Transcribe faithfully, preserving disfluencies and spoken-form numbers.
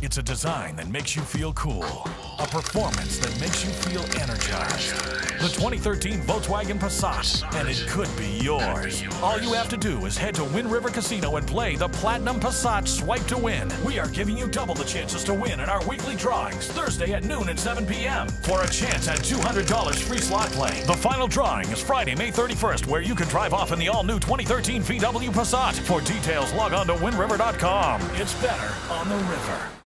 It's a design that makes you feel cool. A performance that makes you feel energized. The twenty thirteen Volkswagen Passat, and it could be yours. All you have to do is head to Wind River Casino and play the Platinum Passat Swipe to Win. We are giving you double the chances to win in our weekly drawings, Thursday at noon and seven p m for a chance at two hundred dollars free slot play. The final drawing is Friday, May thirty-first, where you can drive off in the all-new twenty thirteen V W Passat. For details, log on to wind river dot com. It's better on the river.